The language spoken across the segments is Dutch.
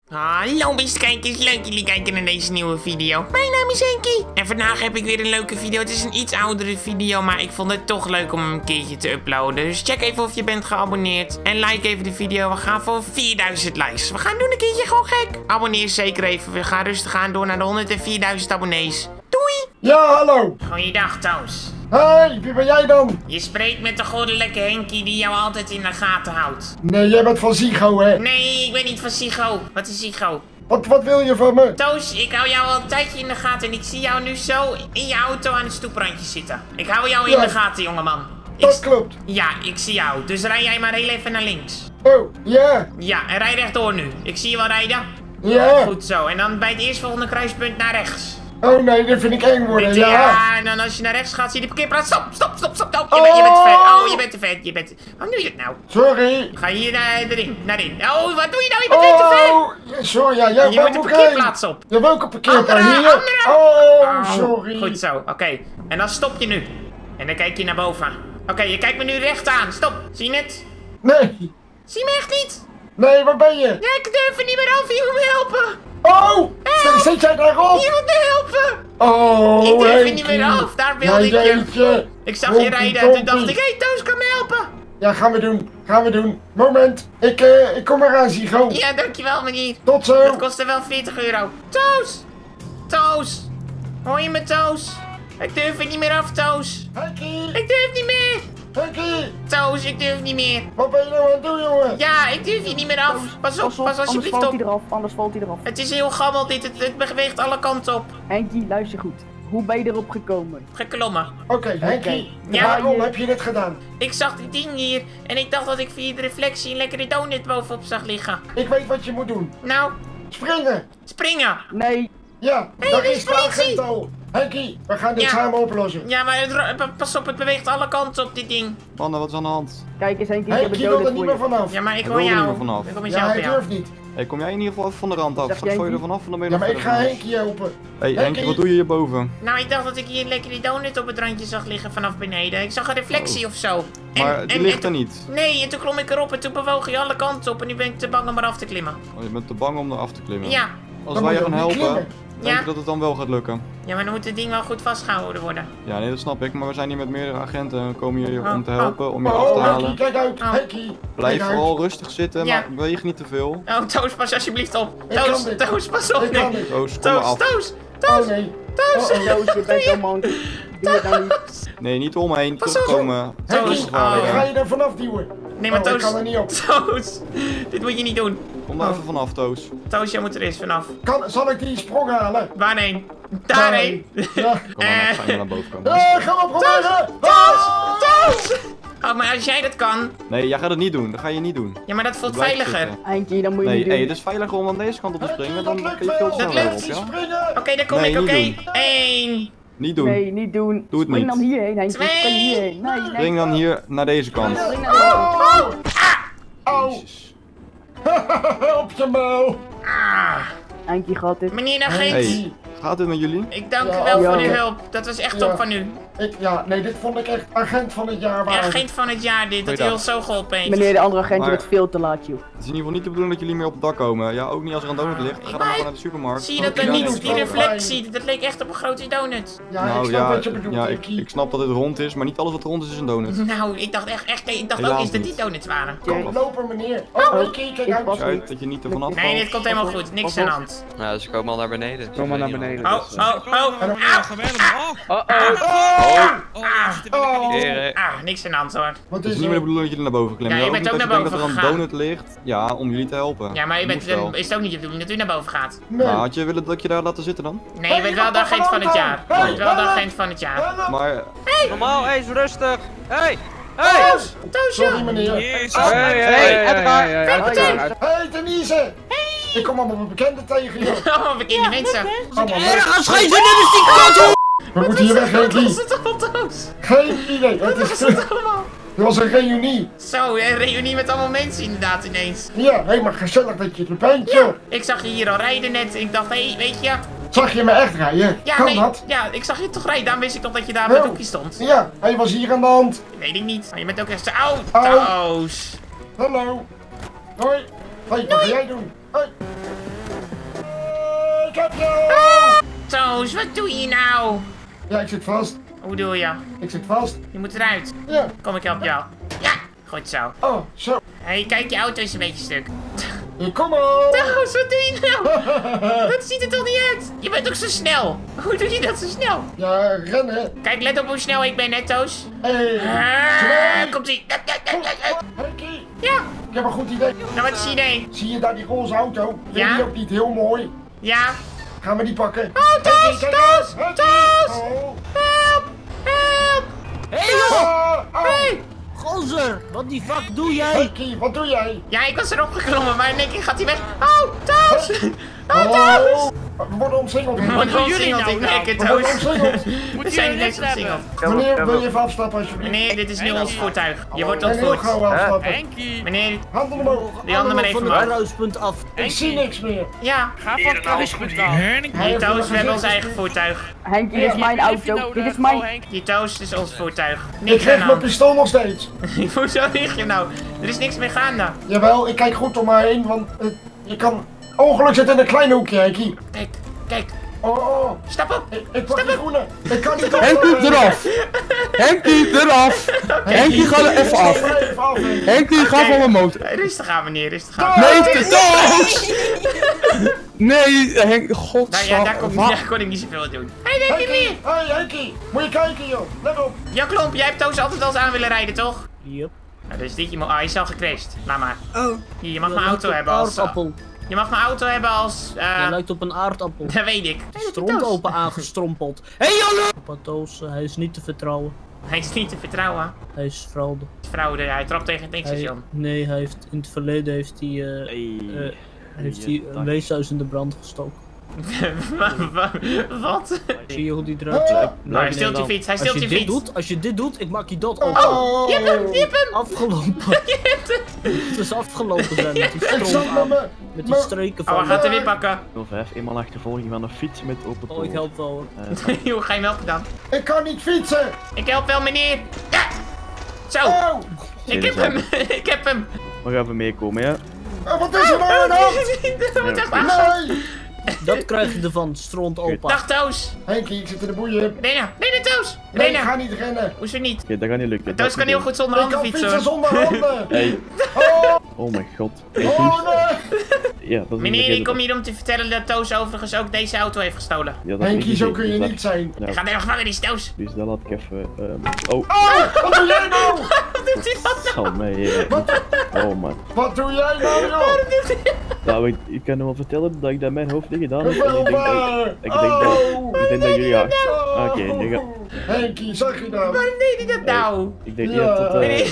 Hallo beste kijkers, leuk jullie kijken naar deze nieuwe video. Mijn naam is Henkie en vandaag heb ik weer een leuke video. Het is een iets oudere video, maar ik vond het toch leuk om hem een keertje te uploaden. Dus check even of je bent geabonneerd en like even de video. We gaan voor 4000 likes. We gaan doen een keertje gewoon gek. Abonneer zeker even. We gaan rustig aan door naar de 104.000 abonnees. Doei! Ja, hallo. Goeiedag Toos. Hey, wie ben jij dan? Je spreekt met de goddelijke Henkie die jou altijd in de gaten houdt. Nee, jij bent van Zigo, hè? Nee, ik ben niet van Sigo. Wat is Sigo? Wat wil je van me? Toos, ik hou jou al een tijdje in de gaten en ik zie jou nu zo in je auto aan het stoeprandje zitten. Ik hou jou in de gaten, jongeman. Dat klopt. Ja, ik zie jou. Dus rij jij maar heel even naar links. Oh, ja. Ja, en rij rechtdoor nu. Ik zie je wel rijden. Ja. Goed zo. En dan bij het eerstvolgende kruispunt naar rechts. Oh nee, dat vind ik eng worden, ja. Ja, en dan als je naar rechts gaat, zie je de parkeerplaats. Stop. Je bent te ver. Oh, je bent te ver. Waarom doe je dat nou? Sorry. Ga hier naar in. Oh, wat doe je nou? Je bent weer te ver. Oh, sorry, ja. Jij Je moet de parkeerplaats op. Je wil ook een parkeerplaats hier. Andere. Oh, sorry. Goed zo, oké. En dan stop je nu. En dan kijk je naar boven. Oké, je kijkt me nu recht aan. Stop. Zie je het? Nee. Zie je me echt niet? Nee, waar ben je? Ja, ik durf er niet meer af. Je moet me helpen. Oh, zit jij daarop? Je moet me helpen. Oh, Ik durf er Henkie. niet meer af. Daar wilde ik je. Jeetje. Ik zag je rijden en toen dacht ik, hé, Toos kan me helpen. Ja, gaan we doen. Moment, ik kom eraan, Zigo. Ja, dankjewel meneer. Tot zo. Dat kostte wel 40 euro. Toos. Hoor je me, Toos? Ik durf er niet meer af, Toos. Henkie. Ik durf niet meer. Henkie. Toos, ik durf niet meer. Wat ben je nou aan het doen, jongen? Ja, ik durf hier niet meer af. Pas alsjeblieft op. Anders valt hij eraf. Het is heel gammel dit, het beweegt alle kanten op. Henkie, luister goed. Hoe ben je erop gekomen? Geklommen. Oké, Henkie. Ja. Waarom heb je dit gedaan? Ik zag die ding hier en ik dacht dat ik via de reflectie een lekkere donut bovenop zag liggen. Ik weet wat je moet doen. Nou, Springen. springen. Nee. Ja, Hey, daar die is de politie. agent al. Henkie, we gaan dit Ja. samen oplossen. Ja, maar pas op, het beweegt alle kanten op dit ding. Mannen, wat is aan de hand? Kijk eens Henkie, ik heb een Henkie wil er donut niet voor meer je. vanaf. Ja, maar ik Hij hoor wil er jou. niet meer vanaf. Ik kom met Ja, jou hij helpen. durft niet. Hey, kom jij in ieder geval even van de rand af? Zeg Straks val je Henkie? er vanaf en dan ben je Ja, nog maar ik verder ga vanaf. Henkie helpen. Hey Henkie, wat doe je hierboven? Nou, ik dacht dat ik hier een lekkere donut op het randje zag liggen vanaf beneden. Ik zag een reflectie of zo. Maar die ligt er niet. Nee, en toen klom ik erop en toen bewoog je alle kanten op en nu ben ik te bang om eraf te klimmen. Oh, je bent te bang om eraf te klimmen. Ja. Als Dan wij moet je je gaan ook niet helpen, klimmen. denk Ja. je dat het dan wel gaat lukken? Ja, maar dan moet het ding wel goed vastgehouden worden. Ja, nee, dat snap ik. Maar we zijn hier met meerdere agenten. We komen hier om te Oh, helpen, om je af te Oh, Henkie, halen. kijk uit. Oh. Henkie. Blijf kijk uit. vooral rustig zitten, Ja. maar beweeg niet te veel. Oh, Toos, pas alsjeblieft op. Ik kan Toos, dit. Toos, pas op. Ik kan Nee. dit. Toos, kom maar af. Toos. Oh nee. Toos. Oh, oh. Toos, je bent zo man. Doe het nou niet. Nee, niet omheen. Pas op. Terugkomen. Henkie, Toos, Gevaarlijk, ik hè? ga je er vanaf duwen. Nee, maar Oh, ik Toos. kan er niet op. Toos. Dit moet je niet doen. Kom daar even vanaf, Toos. Toos, jij moet er eens vanaf. Zal ik die sprong halen? Waarheen? Daarheen. Ja. Kom maar, ga je naar boven komen. Ga maar proberen. Toos! Oh, maar als jij dat kan. Nee, jij gaat het niet doen. Dat ga je niet doen. Ja, maar dat voelt Blijf veiliger. zitten. Henkie, dan moet je Nee, niet hey, doen. het is veiliger om aan deze kant op te springen. Dan Dat kun lukt je veel wel. Dat sneller lukt. op, ja? Springen. Oké, daar kom Nee, ik, niet oké. doen. 1. Niet doen. Nee, niet doen. Doe het Spring niet. dan hierheen, Henkie. Twee. Spring hierheen. Nee, nee. Spring dan hier naar deze kant. Spring naar de kant. Au. Jezus. Op je mouw. Ah. Henkie gaat dit. Meneer de agent. Hey, gaat het met jullie? Ik dank Ja, u wel ja. voor uw hulp. Dat was echt top Ja. van u. Nee, dit vond ik echt agent van het jaar waard. Agent van het jaar dit, dat u Goeiedag. ons zo geholpen heeft. Meneer, de andere agent Maar- wordt veel te laat, joh. Het is in ieder geval niet de bedoeling dat jullie meer op het dak komen. Ja, ook niet als er een donut ligt. Ga dan maar gewoon naar de supermarkt. Zie je dat Oké, dan ja, niet? nee, Die dat is reflectie, dat leek echt op een grote donut. Ja, ik Nou snap ja, wat je bedoelt, ja Henkie. ik snap dat het rond is, maar niet alles wat rond is een donut. Nou, ik dacht ik dacht ook Helaas eens dat die niet. donuts waren. Kom, lopen meneer. Oh, Henkie, kijk Ik uit. pas Kijk niet. uit dat je niet ervan afvalt. Nee, dit komt helemaal goed. Niks aan de hand. Nou, ze komen al naar beneden. Kom maar naar beneden. Oh, oh. En dan- Heren. Ah, niks aan de hand hoor. Wat Het is is niet meer de er? bedoeling dat jullie naar boven klimmen. Ja, je ook bent niet ook dat naar je denkt dat er boven een donut ligt. Ja, om jullie te helpen. Ja, maar Moest wel. is het ook niet de bedoeling dat u naar boven gaat? Nee. Nou, had je willen dat ik je daar laten zitten dan? Nee, je bent wel de agent van het jaar. Je bent wel de agent van het jaar. Help. Maar Normaal, eens rustig. Hey! Hey! Toosje! Sorry meneer. Hey Denise. Ik kom allemaal mijn bekenden tegen je. Oh, bekende mensen. Allemaal leuk. We moeten hier weg, Wat Henkie. is het allemaal, Toos? Geen idee. Het Wat is is het allemaal? Er was een reunie. Zo, een reunie met allemaal mensen inderdaad ineens. Ja, helemaal gezellig dat je er bent, joh. Ik zag je hier al rijden net. Ik dacht, hé, weet je. Zag je me echt rijden? Ja, Kan nee. dat? Ja, ik zag je toch rijden. Daarom wist ik toch dat je daar op het hoekje stond. Ja, hij was hier aan de hand. Weet ik niet. Maar je bent ook echt zo... Au, Au. Toos. Hallo. Hoi. Hoi, wat ga jij doen? Hoi. Ik heb jou! Toos, wat doe je nou? Ja, ik zit vast. Hoe doe je? Ik zit vast. Je moet eruit. Ja. Kom, ik help jou. Ja, goed zo. Oh, zo. Hé, kijk, je auto is een beetje stuk. Hier, kom op! Toos, wat doe je nou? Dat ziet er toch niet uit? Je bent ook zo snel. Hoe doe je dat zo snel? Ja, rennen. Kijk, let op hoe snel ik ben, hè, Toos. Komt-ie. Henkie, Ja, ik heb een goed idee. nou, wat is je idee? Zie je daar die roze auto? Vind je Ja. die ook niet heel mooi? Ja. Gaan we die pakken? Oh, Toos, Henkie, kijk Toos, uit. Henkie. Toos. Oh. Help, help. Hé joh! Ah, ah. Hey. Gozer, wat die fuck doe jij? Henkie, wat doe jij? Ja, ik was erop geklommen, maar in één keer gaat hij weg. Oh, Toos. Oh, Oh, Toos. we worden omsingeld. Wat doen jullie nou? nou? Ik We worden Toos. omsingeld. We zijn niet eens omsingeld. Meneer, wil je even afstappen alsjeblieft? Meneer, dit is nu ons voertuig. Je wordt En heel ontvoerd. gauw afstappen. Henkie! Meneer, Handen omhoog. die handen maar even van het omhoog. kruispunt af. Ik zie niks meer. Ja. Ga van het kruispunt af. Hier, Toos, we hebben ons eigen voertuig. Henkie, dit is mijn auto. Dit is mijn... Die Toos is ons voertuig. Ik Niks aan krijg de mijn hand. pistool nog steeds. Hoezo lig je nou? Er is niks meer gaande. Jawel, ik kijk goed om me heen, want je kan... Ongeluk zit in een klein hoekje, Henkie. Kijk, kijk. Oh, Stap op. ik pak die groene. Ik kan niet Henkie eraf! Henkie eraf! Henkie ga er even af! Even af, Henkie. Henkie ga van mijn motor! Rustig aan, meneer. Rustig aan. Nee, Toos! Nee, Henk, Nou ja, daar kon, godsamme. daar kon ik niet zoveel doen. Hé, hey, Henkie, meneer. hey Henkie. Moet je kijken, joh. Let op. Jan Klomp, jij hebt Toos altijd al eens aan willen rijden, toch? Yep. Nou, dus dit, hij is al gecrashed. Laat maar. Oh. Hier, je mag mijn auto hebben als... aardappel. Je mag mijn auto hebben als... Hij lijkt op een aardappel. Dat weet ik. Stront open aangestrompeld. Hé Janne! Papa Toos, hij is niet te vertrouwen. Hij is niet te vertrouwen. Hij is fraude. Fraude, hij trapt tegen het tankstation. Nee, hij heeft in het verleden heeft hij een weeshuis in de brand gestoken. Wat? Zie je hoe die eruit ziet? Nou, hij steelt je fiets, hij steelt je fiets. Als je dit doet, ik maak je dood open. Oh, Je hebt hem! Afgelopen. Je hebt hem! Het is afgelopen zijn met die ik zat stront met aan. me. Met die streken Oh, hij van. gaat er weer pakken. 05, eenmaal achtervolging van een fiets met open Oh, ik help wel hoor. Hoe ga je hem helpen dan? Ik kan niet fietsen. Ik help wel, meneer. Ja! Zo, Oh, ik heb hem. Ik heb hem. We gaan even meekomen, ja? wat is er nou aan de hand? Dat wordt echt aangeschoten. Nee. Dat krijg je ervan, stront opa. Dag, Toos. Henkie, ik zit in de boeien. Rena, Toos. Nee, ik ga Rena. niet rennen. Hoezo niet? Oké, dat gaat niet lukken. Toos kan heel goed zonder Ik handen kan fietsen, fietsen hoor. zonder handen. Hey, Oh, oh mijn god. oh nee. Ja, dat is Meneer, een ik kom hier om te vertellen dat Toos overigens ook deze auto heeft gestolen. Ja, dat Henkie, weet zo ik kun je dus niet zijn. dat- Ik ga naar de gevangenis, Toos. Dus dat laat ik even... oh, Oh, wat doe jij nou? Wat doet hij dat nou? zal mij... Oh man. Wat doe jij nou, joh? Nou, ik kan hem wel vertellen dat ik dat mijn hoofd niet gedaan heb. En Wel ik denk waar. ik denk dat jullie... Ja. Oké, nu ga... Henkie, zag je nou? Waarom deed hij dat nou? Ik denk Ja. ja, dat... Meneer,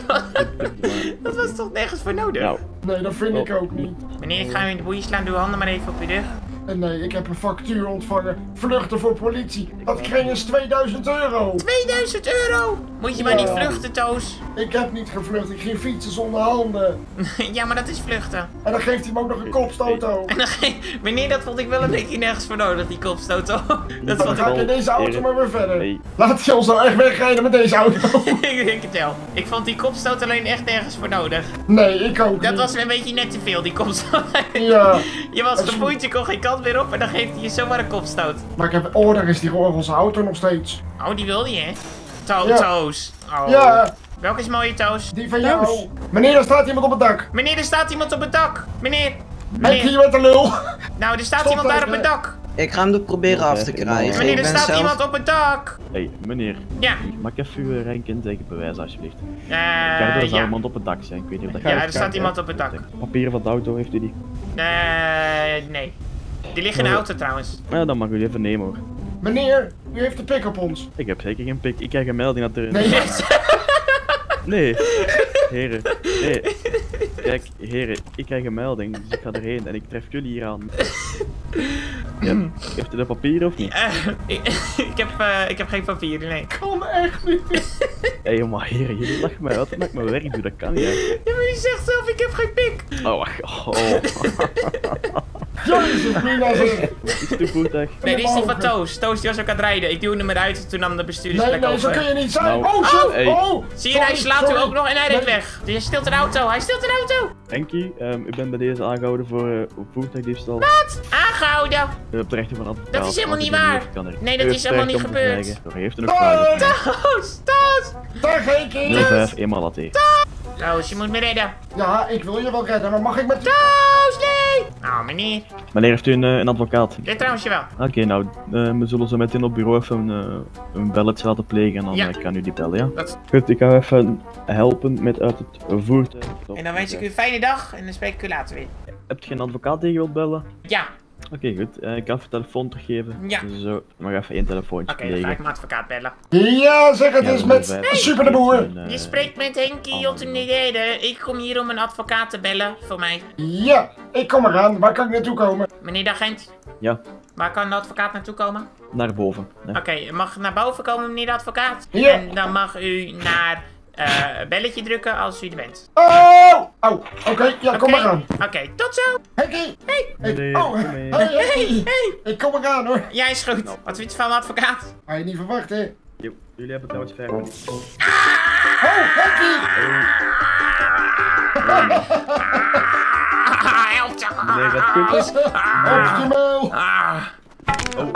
dat was toch nergens voor nodig? Nou, Nee, dat vind ik ook niet. Meneer, ik ga u in de boeien slaan. Doe uw handen maar even op uw rug. En nee, ik heb een factuur ontvangen. Vluchten voor politie. Dat kreeg eens 2000 euro. 2000 euro! Moet je maar Ja. niet vluchten, Toos. Ik heb niet gevlucht, ik ging fietsen zonder handen. Ja, maar dat is vluchten. En dan geeft hij me ook nog een kopstoot. En dan meneer, dat vond ik wel een beetje nergens voor nodig, die kopstoot. Oh. Dat Dan vond ga ik... ik in deze auto Heren. maar weer verder. Nee. Laat hij ons nou echt wegrijden met deze auto. Ik denk het wel. Ik vond die kopstoot alleen echt nergens voor nodig. Nee, ik ook Dat niet. was weer een beetje net te veel, die kopstoot. Ja, Je was Dat is geboeid, je kon geen kant meer op en dan geeft hij je zomaar een kopstoot. maar ik heb... Oh, daar is die roze auto nog steeds. Oh, die wilde je, hè? Ja. Toos. Oh. Ja, Welke is mooie, Toos? die van jou. Meneer, er staat iemand op het dak. Meneer, er staat iemand op het dak. Meneer. Henkie, Meneer. je bent een lul. Nou, er staat Stop iemand daar op even. het dak. Ik ga hem er proberen af te krijgen. Meneer, Ik er ben staat zelf... iemand op het dak. Hey, meneer. Ja. Mag ik even uw rijkenteken alsjeblieft? Daardoor zou Ja. iemand op het dak zijn. Ik weet niet of dat Ja, gaat. er staat iemand op het dak. Papieren van de auto heeft u die? Nee. Die liggen in de auto trouwens. Ja, dan mag u die even nemen hoor. Meneer, u heeft de pik op ons. Ik heb zeker geen pik. Ik krijg een melding dat er... Nee, Nee. Heren. Nee. Kijk, heren. Ik krijg een melding, dus ik ga erheen en ik tref jullie hier aan. Ja. Heeft u de papieren of niet? Ik heb geen papieren, nee. kan echt niet. Hé, maar heren, jullie lachen mij uit dat ik mijn werk doe. Dat kan niet, hè. Ja, maar die zegt zelf, ik heb geen pik. Oh. Jezus, Mina zeg. Is het een voertuig? Nee, die is die van Toos. Toos die was ook aan het rijden. Ik duwde hem eruit, toen nam de bestuurdersplek Nee, zo kun over. je niet zijn. Nou, Oh, shit. hey. Oh. Zie je, hij Sorry, slaat u sorry. ook nog en hij reed Nee. weg. Hij stilt een auto, hij stilt een auto. Henkie, u bent bij deze aangehouden voor voertuigdiefstal. Wat? Aangehouden. Op de rechter van advocaat. Dat is helemaal Als u niet dit waar. heeft, kan er- Nee, dat U is heeft helemaal recht niet om te gebeurd. zwijgen. Toch, heeft u nog vragen? Toos! Dag, Henkie. 05, eenmaal laat tegen. Toos, je moet me redden. Ja, ik wil je wel redden, maar mag ik met... Toos, nee! Oh, meneer. Wanneer heeft u een advocaat? Dit trouwens je wel. Oké, nou, we zullen zo meteen op bureau even een belletje laten plegen en dan Ja. kan u die bellen, ja? Dat- Goed, ik ga even helpen met uit het voertuig. En dan wens ik u een fijne dag en dan spreek ik u later weer. Heb je geen advocaat die je wilt bellen? Ja, Oké, goed. Ik kan even telefoon teruggeven. Ja. Zo, mag even één telefoontje oké, dan ga ik plegen. mijn advocaat bellen. Ja, zeg het eens met Super de Boer. Je spreekt met Henkie op de derde. Ik kom hier om een advocaat te bellen voor mij. Ja, ik kom eraan. Waar kan ik naartoe komen? Meneer de agent, Ja, waar kan de advocaat naartoe komen? naar boven. Ja. Oké, u mag naar boven komen, meneer de advocaat. Ja. En dan mag u naar belletje drukken als u er bent. Oh! Oh, oké, ja, kom Oké? maar aan. Oké, tot zo. Henkie! Meneer, Oh, kom mee. hey, Henkie! Hey. Ik kom eraan hoor. Ja, is goed. Wat vindt u van de advocaat? Had je niet verwacht, hè? Jo, jullie hebben trouwens 5 minuten. Oh, Henkie! Help je. Meneer, gaat goed? Op je muil! Ah. Oh,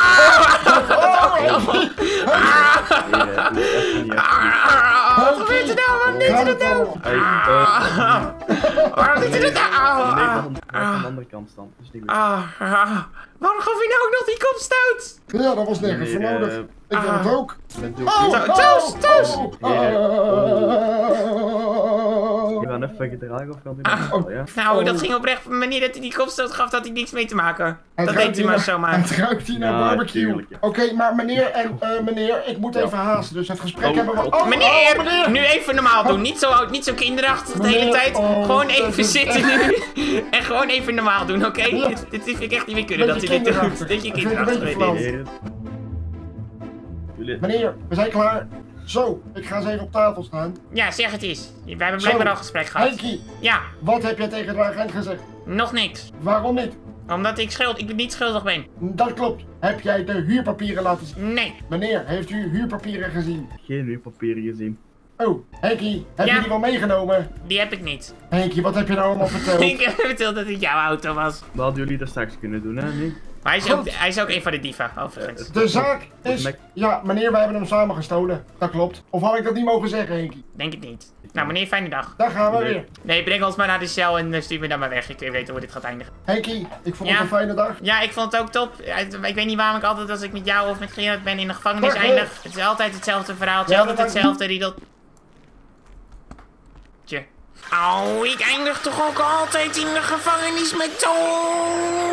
Wat gebeurt er nou? Waarom deed u dat nou? Waarom deed u dat nou? Nee, aan de andere kant staan. Dus niet goed. Waarom gaf u nou ook nog die kopstoot? Ja, dat was nergens voor Meneer, nodig. Ik wil het ook. Bent u Oh, oké? Toos! Je gaat even gedragen of kan u nog? Ja? Nou, dat ging oprecht op een manier dat hij die kopstoot gaf, dat hij niks mee te maken. Dat ruikt deed u hier maar naar- zomaar. Het ruikt hier naar Ja, barbecue. tuurlijk, ja. Oké, maar meneer, ik moet even haasten. Dus het gesprek hebben we... Oh, Meneer, meneer! nu even normaal doen. Niet zo kinderachtig de hele Meneer, tijd. oh, Gewoon dat even is zitten nu. En gewoon even normaal doen, oké? Ja. Dit vind ik echt niet meer kunnen dat u Beetje dit doet. kinderachtig. Dat je Dat vind ik een kinderachtig beetje bent. flauw. Heren. Jullie... Meneer, we zijn klaar. Zo, ik ga eens even op tafel staan. Ja, zeg het eens. We hebben blijkbaar al een gesprek gehad. Henkie, Ja, wat heb jij tegen de agent gezegd? nog niks. Waarom niet? Omdat ik niet schuldig ben. Dat klopt. Heb jij de huurpapieren laten zien? Nee. Meneer, heeft u huurpapieren gezien? Geen huurpapieren gezien. Oh, Henkie, heb Ja. je die wel meegenomen? Die heb ik niet. Henkie, wat heb je nou allemaal verteld? Ik heb verteld dat het jouw auto was. Wat hadden jullie dat straks kunnen doen, hè? Nee? Maar Goed. hij is ook een van de dieven, overigens. De zaak is... Mac- Ja, meneer, wij hebben hem samen gestolen. Dat klopt. Of had ik dat niet mogen zeggen, Henkie? Denk het niet. Nou, meneer, fijne dag. Daar gaan we Nee. weer. Nee, breng ons maar naar de cel en stuur me dan maar weg. Ik weet weten hoe dit gaat eindigen. Henkie, ik vond Ja. het een fijne dag. Ja, ik vond het ook top. Ik weet niet waarom ik altijd als ik met jou of met Gerard ben in de gevangenis Dag, eindig. Het is altijd hetzelfde verhaaltje, Ja, altijd dat maakt hetzelfde riedeltje. Oh, ik eindig toch ook altijd in de gevangenis met Toon.